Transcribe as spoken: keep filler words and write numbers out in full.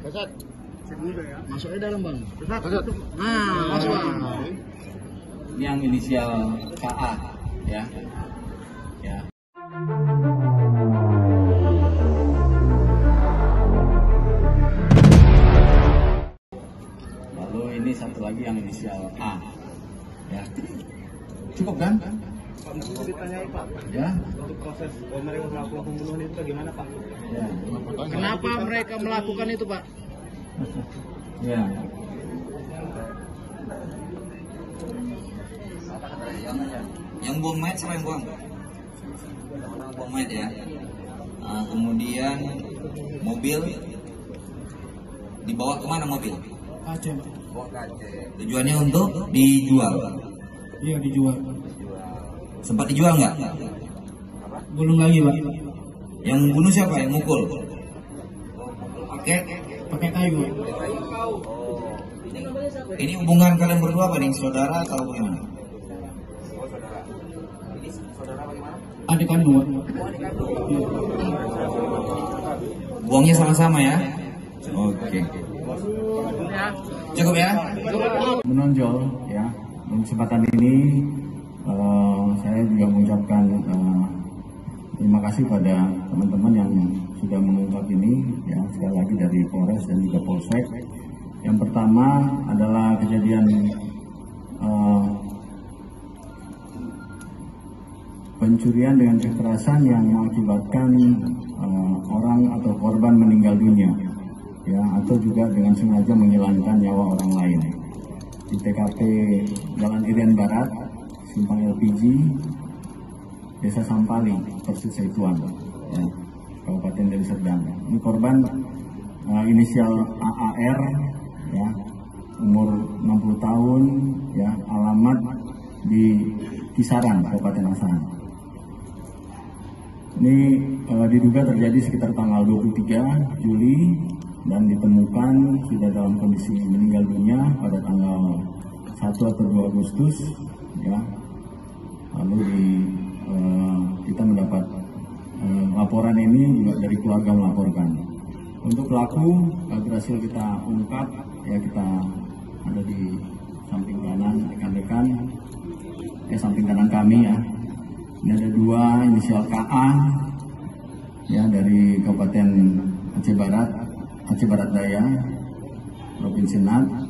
Ustaz, masuknya dalam bang. Ustaz, nah masuk bang. Ini yang inisial K A, ya. Ya. Lalu ini satu lagi yang inisial A, ya. Cukup kan? Pak, mau ditanyai Pak, Ya. untuk proses mereka melakukan pembunuhan itu bagaimana Pak? Ya. Kenapa mereka melakukan itu Pak? Ya. Yang buang mayat siapa yang buang? Buang mayat ya. Nah, kemudian mobil dibawa kemana mobil? Aceh. Tujuannya untuk dijual. Iya dijual. Sempat dijual nggak? Belum lagi Pak. Yang membunuh siapa? Yang mukul? Pakai? Pakai kayu. Ini hubungan kalian berdua apa nih? Saudara atau bagaimana? Adik kandung. Buangnya sama-sama ya? Oke. Cukup ya? Menonjol ya. Dalam kesempatan ini eh, saya juga mengucapkan eh, terima kasih pada teman-teman yang sudah mengungkap ini ya, sekali lagi dari Polres dan juga Polsek. Yang pertama adalah kejadian eh, pencurian dengan kekerasan yang mengakibatkan eh, orang atau korban meninggal dunia ya, atau juga dengan sengaja menghilangkan nyawa orang lain di T K P Jalan Irian Barat, Simpang L P G, Desa Sampali, Persis Seituan, ya, Kabupaten Deli Serdang. Ini korban uh, inisial A A R, ya, umur enam puluh tahun, ya, alamat di Kisaran, Kabupaten Asahan. Ini uh, diduga terjadi sekitar tanggal dua puluh tiga Juli dan ditemukan sudah dalam kondisi meninggal dunia pada tanggal satu atau dua Agustus, ya. Lalu di uh, kita mendapat uh, laporan ini juga dari keluarga melaporkan. Untuk pelaku uh, berhasil kita ungkap, ya, kita ada di samping kanan rekan-rekan, ya, samping kanan kami ya. Ini ada dua inisial K A, ya, dari Kabupaten Aceh Barat, Aceh Barat Daya, Provinsi Nat.